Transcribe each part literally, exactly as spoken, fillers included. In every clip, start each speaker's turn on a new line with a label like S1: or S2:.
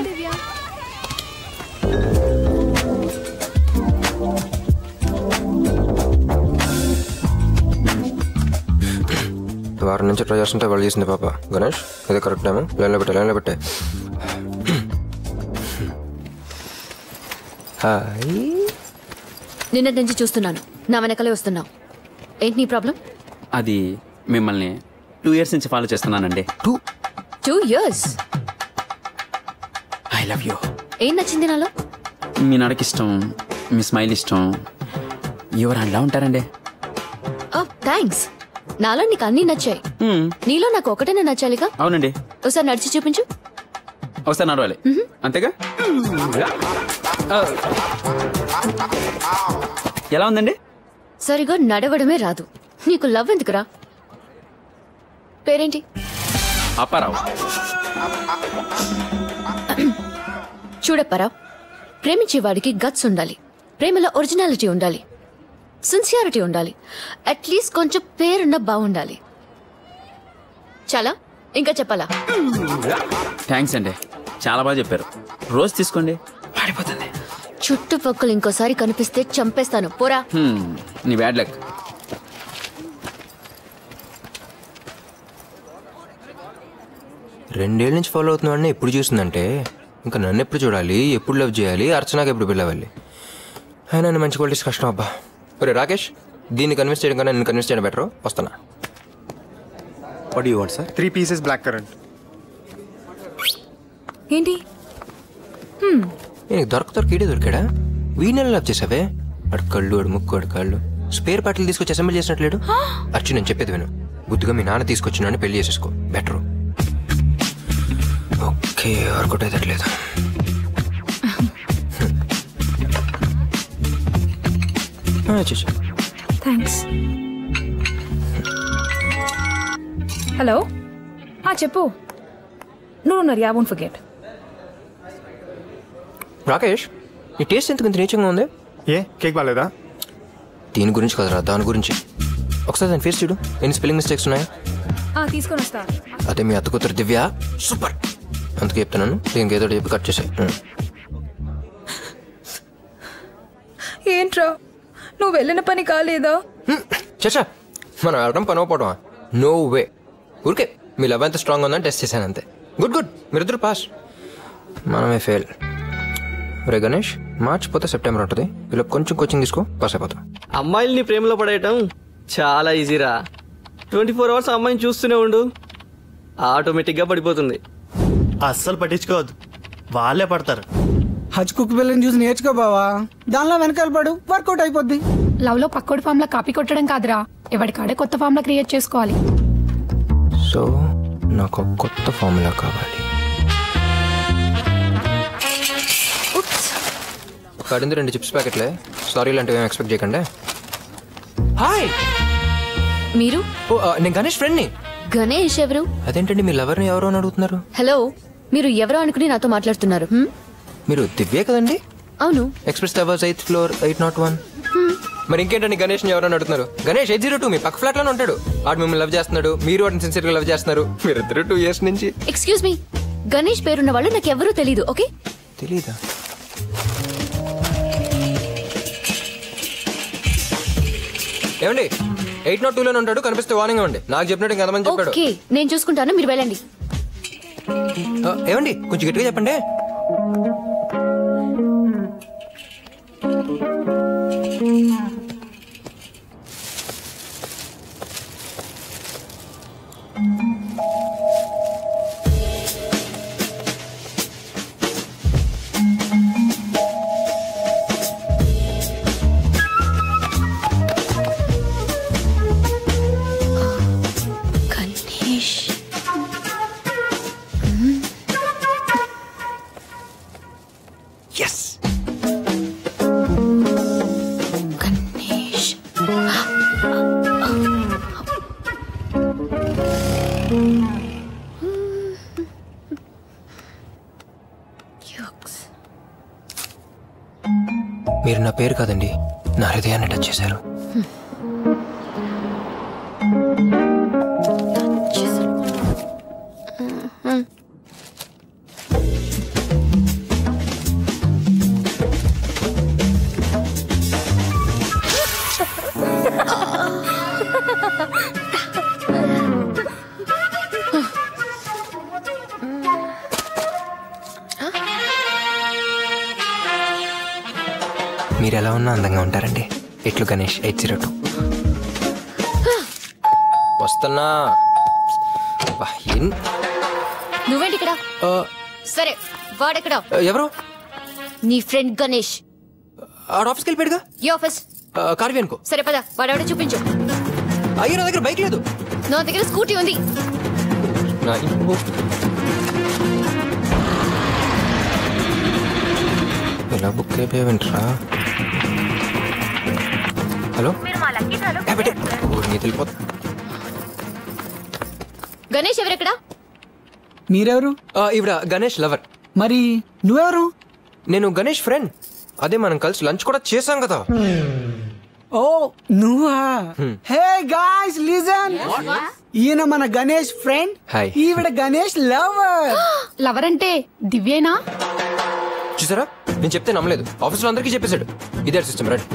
S1: Hi దివ్య.
S2: వారం నుంచి try చేస్తుంటే వాళ్ళు చేసింది పాప. గణేష్ అదే కరెక్ట్ టైము. లైన్లో పెట్టే లైన్లో పెట్టే. హాయ్.
S1: నిన్నటి నుంచి చూస్తున్నాను, నా వెనకలే వస్తున్నావు. ఏంటి నీ ప్రాబ్లం?
S3: అది మిమ్మల్ని టూ ఇయర్స్ నుంచి ఫాలో చేస్తున్నానండి.
S2: Two
S1: two years
S3: I love you.
S1: ఏం నచ్చింది నాలో?
S3: మీ నడకి ఇష్టం, మీ స్మైల్ ఇష్టం. ఎవరు అలా ఉంటారండి?
S1: థ్యాంక్స్. నాలో నీకు అన్నీ నచ్చాయి, నీలో నాకు ఒకటేనే నచ్చాలిగా.
S3: అవునండి.
S1: ఒకసారి నడిచి చూపించు.
S3: ఒకసారి నడవాలి అంతేగా. ఎలా ఉందండి?
S1: సరిగా నడవడమే రాదు. నీకు లవ్ ఎందుకురా? పేరేంటి?
S3: అప్పారావు.
S1: చూడప్పారావు, ప్రేమించేవాడికి గట్స్ ఉండాలి, ప్రేమలో ఒరిజినాలిటీ ఉండాలి, సిన్సియారిటీ ఉండాలి, అట్లీస్ట్ కొంచెం పేరున్న బాగుండాలి. చాలా ఇంకా చెప్పాలా?
S3: థ్యాంక్స్ అండి, చాలా బాగా చెప్పారు. రోజు తీసుకోండి, వాడిపోతుంది.
S1: చుట్టుపక్కల ఇంకోసారి కనిపిస్తే చంపేస్తాను. పోరా.
S3: నీ బ్యాడ్ లక్.
S2: రెండేళ్ళ నుంచి ఫాలో అవుతున్నాడని ఎప్పుడు చూస్తుందంటే ఇంకా నన్ను ఎప్పుడు చూడాలి, ఎప్పుడు లవ్ చేయాలి, అర్చనాకి ఎప్పుడు పిల్లవాలి. అయినా మంచి క్వాలిటీస్ కష్టం అబ్బా. ఒరే రాకేష్, దీన్ని కన్విన్స్ చేయడం కన్నా నేను కన్విన్స్ చేయడం బెటర్. వస్తున్నా.
S4: What you want sir? Three pieces blackcurrant.
S1: ఏంటి
S2: నేను దొరక దొరక ఈడే దొరికాడా? వీణెల లవ్ చేసావే. అడు కళ్ళు, అడు ముక్కు, అడు కాళ్ళు, స్పేర్ పార్టీలు తీసుకొచ్చి అసెంబ్లీ చేసినట్లేడు. అర్చు నేను చెప్పేది విను, బుద్ధిగా మీ నాన్న తీసుకొచ్చినాన్ని పెళ్లి చేసేసుకో, బెటరు. ఓకే, వర్కౌట్ అయ్యట్లేదు.
S5: థ్యాంక్స్. హలో, చెప్పు. నువ్వు ఉన్నారు. Yeah won't forget.
S2: రాకేష్, నీ టేస్ట్ ఎందుకు ఇంత నీచంగా ఉంది?
S4: ఏ కేక్ బాలేదా?
S2: దీని గురించి కదరా, దాని గురించి. ఒకసారి దాని ఫేస్ చూడు, ఎన్ని స్పెల్లింగ్ మిస్టేక్స్ ఉన్నాయా?
S5: తీసుకొని వస్తా.
S2: అదే మీ అత్త కూతురు దివ్య సూపర్, అందుకే చెప్తున్నాను. దీనికి ఏదో చెప్పి కట్ చేసాయి.
S5: ఏంట్రా, నువ్వు వెళ్ళిన పని కాలేదా?
S2: చచ్చా, మనం వెళ్ళడం పని అవ్వకపోవడమా? No way. ఊరికే మీ లవ్ ఎంత స్ట్రాంగ్ ఉందని టెస్ట్ చేశాను అంతే. గుడ్ గుడ్, మీరిద్దరు పాస్, మనమే ఫెయిల్. రే గణేష్, మార్చ్ పోతే సెప్టెంబర్ ఉంటుంది. ఇలా కొంచెం కోచింగ్ తీసుకో, పాస్ అయిపోతాం.
S6: అమ్మాయిల్ని ప్రేమలో పడేయటం చాలా ఈజీరా. ట్వంటీ ఫోర్ అవర్స్ అమ్మాయిని చూస్తూనే ఉండు, ఆటోమేటిక్గా పడిపోతుంది.
S7: అస్సలు పట్టించుకోవద్దు, వాళ్ళే పడతారు.
S8: హజ్ కుక్ బిల్లని చూసి నేర్చుకో బావా, దానిలో వెనకాల పడు, వర్కౌట్ అయిపోద్ది.
S5: లవ్ లో పక్కోడి ఫామ్ లా కాపీ కొట్టడం కాదురా, ఎవరికాడే కొత్త ఫామ్ లా క్రియేట్ చేసుకోవాలి.
S2: సో నాకు కొత్త ఫార్ములా కావాలి. పడింది రెండు చిప్స్ ప్యాకెట్లే. సారీ లాంటివి ఏం ఎక్స్పెక్ట్ చేయకండి. హాయ్,
S1: మీరు?
S2: ఓ నేను గణేష్ ఫ్రెండ్ని.
S1: గణేష్ ఎవరు?
S2: అదేంటండి మీ లవర్ని ఎవరో అని అడుగుతున్నారు?
S1: హలో, మీరు ఎవరో అనుకుని నాతో మాట్లాడుతున్నారు.
S2: మీరు దివ్యే కదండి?
S1: అవును.
S2: Express towers eighth floor eight nought one. మరి ఇంకేంటండి గణేష్ ని ఎవరైనా అడుగుతున్నారు? గణేష్ ఎయిట్ జీరో టూ మీ పక్క ఫ్లాట్ లోనే ఉంటాడు. వాడు మిమ్మల్ని లవ్ చేస్తున్నాడు, మీరు వాడిని సిన్సియర్ గా లవ్ చేస్తున్నారు. మీరిద్దరు టూ ఇయర్స్ నుంచి.
S1: ఎక్స్క్యూజ్ మీ, గణేష్ పేరున్న వాళ్ళు నాకు ఎవరూ తెలీదు. ఓకే,
S2: తెలీదా? ఏమండి, ఎయిట్ నాట్ టూ లోనే ఉంటాడు, కనిపిస్తే వార్నింగ్ ఇవ్వండి. నాకు చెప్పినట్టు ఎంతమంది చెప్పాడు.
S1: ఓకే, నేను చూసుకుంటాను, మీరు వెళ్ళండి.
S2: ఏమండి, కొంచెం గట్టిగా చెప్పండి. మీరు నా పేరు కాదండి, నా హృదయాన్ని టచ్ చేశారు. మీరు ఎలా ఉన్నా అందంగా ఉంటారండి. ఇట్లు గణేష్ ఎయిట్ జీరో టూ. వస్తున్నా.
S1: నువ్వేంటి ఇక్కడ? సరే వాడెక్కడ?
S2: ఎవరు?
S1: నీ ఫ్రెండ్ గణేష్.
S2: ఆడ ఆఫీస్కి వెళ్ళిపోయాడుగా.
S1: ఏ ఆఫీస్?
S2: కార్వి అనుకో.
S1: సరే పద, వాడెవడో చూపించు.
S2: అయ్యో నా దగ్గర బైక్ లేదు.
S1: నా దగ్గర స్కూటీ ఉంది.
S2: ఇలా బుక్ అయిపోయావేంట్రా? హలో తెలిపోతా.
S1: గణేష్ ఎవరెక్కడా?
S8: మీరెవరు?
S2: ఇవిడ గణేష్ లవర్.
S8: మరి నువ్వెవరు?
S2: నేను గణేష్ ఫ్రెండ్. అదే మనం కలిసి లంచ్ కూడా చేసాం కదా.
S8: ఓ నువ్వా? హే గాయ్స్ లిజన్, ఈయన మన గణేష్ ఫ్రెండ్.
S2: హాయ్.
S8: ఈవిడ గణేష్ లవర్.
S5: లవర్ అంటే దివ్యేనా?
S2: చూసారా, నేను చెప్తే నమ్మలేదు. ఆఫీస్లో అందరికీ చెప్పేశాడు. ఇదే సిస్టమ్ రైట్.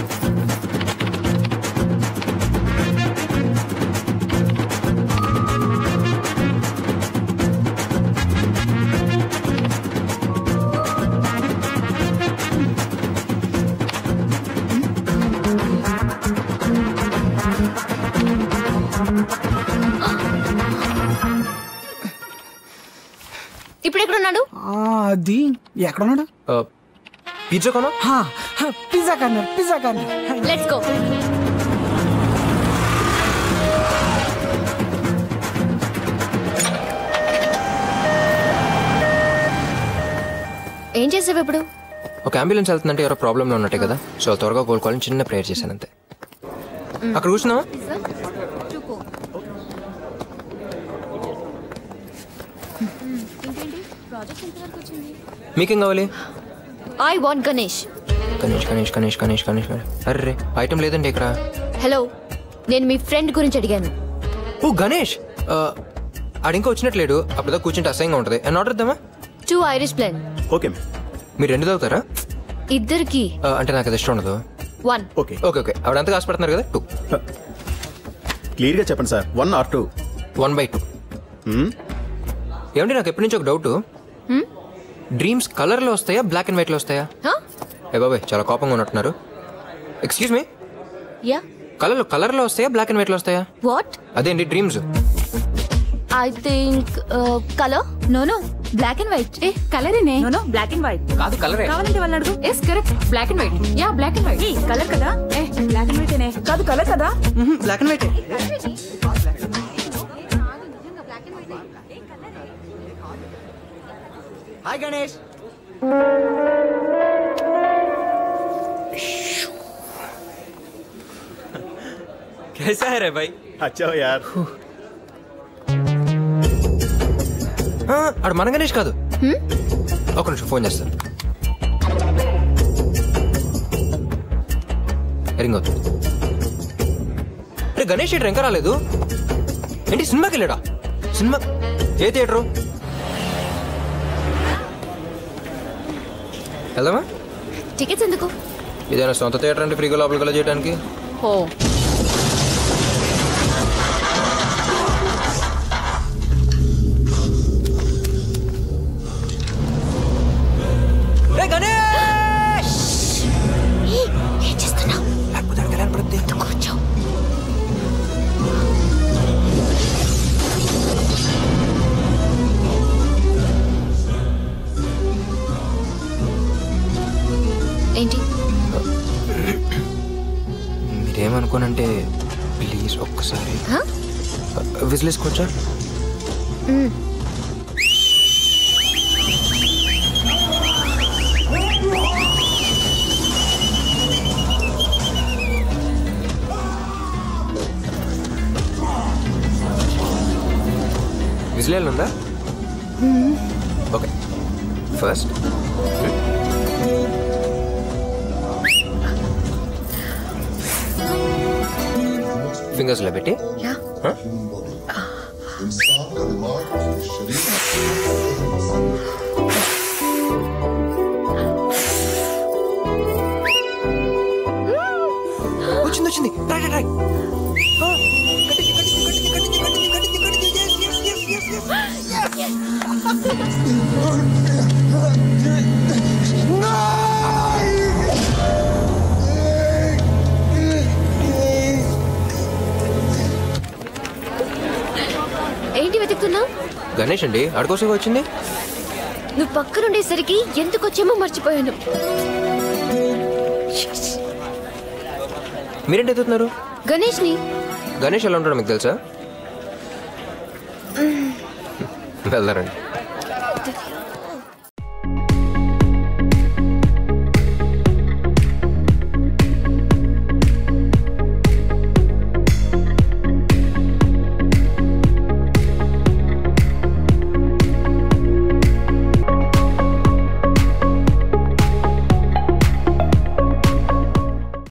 S1: ఇప్పుడు ఎక్కడున్నాడు?
S8: అది ఎక్కడున్నాడు?
S2: పిజ్జా కొనా?
S8: Pizza corner, pizza corner.
S1: Let's go. ఏం చేసావు ఇప్పుడు?
S2: ఒక అంబులెన్స్ వెళ్తుందంటే ఎవరో ప్రాబ్లంలో ఉన్నట్టే కదా, సో త్వరగా కోలుకోవాలని చిన్న ప్రేయర్ చేశాను అంతే. అక్కడ కూర్చున్నావా? మీకేం కావాలి?
S1: I want Ganesh.
S2: గణేష్ గణేష్ గణేష్ గణేష్ గణేష్ అర్రే ఐటమ్ లేదండి ఇక్కడ.
S1: హలో, నేను మీ ఫ్రెండ్ గురించి అడిగాను.
S2: ఓ గణేష్, ఆడింకా వచ్చినట్లేడు. అప్పుడుదా కూర్చుంటే అసహ్యంగా ఉంటుంది. అండ్ ఆర్డర్ ఇద్దామా?
S1: Two Irish blend.
S4: ఓకే.
S2: మీరు రెండు తాగుతారా?
S1: ఇద్దరికి.
S2: అంటే నాకు అది ఇష్టం ఉండదు.
S1: వన్.
S4: ఓకే
S2: ఓకే ఓకే ఆవిడ అంతగా ఆశపడుతున్నారు కదా, టూ.
S4: క్లియర్గా చెప్పండి sir, one or two?
S2: One by two. ఏమండి, నాకు ఎప్పటి నుంచి ఒక డౌట్. డ్రీమ్స్ కలర్ లో వస్తాయా, బ్లాక్ అండ్ వైట్ లో వస్తాయా? ఏ బాబాయ్, చాలా కోపంగా ఉన్నట్టున్నారు. Excuse me,
S1: yeah.
S2: Colour colour లో వస్తాయా, బ్లాక్ అండ్ వైట్ లో వస్తాయా?
S1: వాట్?
S2: అదేంటి dreams?
S1: I think colour. No no, black and white.
S5: ఏ కలరేనే?
S9: No no, black and white.
S2: కాదు కలరే.
S9: కావాలంటే వాళ్ళని అడుగు.
S5: Yes correct, black and white. Yeah black and white.
S9: ఏ కలర్ కదా? ఏ బ్లాక్ అండ్ వైటేనే. కాదు కలర్ కదా?
S8: Black and white. Hi Ganesh.
S2: कैसा है रे भाई?
S4: अच्छा हो यार.
S2: అడు మన గణేష్ కాదు. ఒక నిమిషం ఫోన్ చేస్తాను. రింగ్ అవుతుంది. రే గణేష్ థియేటర్ ఇంకా రాలేదు ఏంటి? సినిమాకి వెళ్ళాడా? సినిమా ఏ థియేటరు? వెళ్దామా?
S1: టికెట్స్ ఎందుకు?
S2: ఇదేనా సొంత థియేటర్ అంటే ఫ్రీగా లోపలికి వెళ్ళ చేయడానికి?
S1: ఓ ఏంటి?
S2: మీరేమనుకోనంటే ప్లీజ్ ఒక్కసారి విజిలేసుకోవచ్చా? విజిల్ ఉందా? ఓకే, ఫస్ట్ ఫింగర్స్ లో పెట్టి వచ్చింది వచ్చింది. Try try try.
S1: ఎవరనుకున్నావు?
S2: గణేష్ అండి, అడుకోసం వచ్చింది.
S1: నువ్వు పక్కనుండేసరికి ఎందుకు వచ్చేమో మర్చిపోయాను.
S2: మీరేంటి ఎత్తుతున్నారు?
S1: గణేష్ ని.
S2: గణేష్ ఎలా ఉంటాడో మీకు తెలుసా? వెళ్దారండి.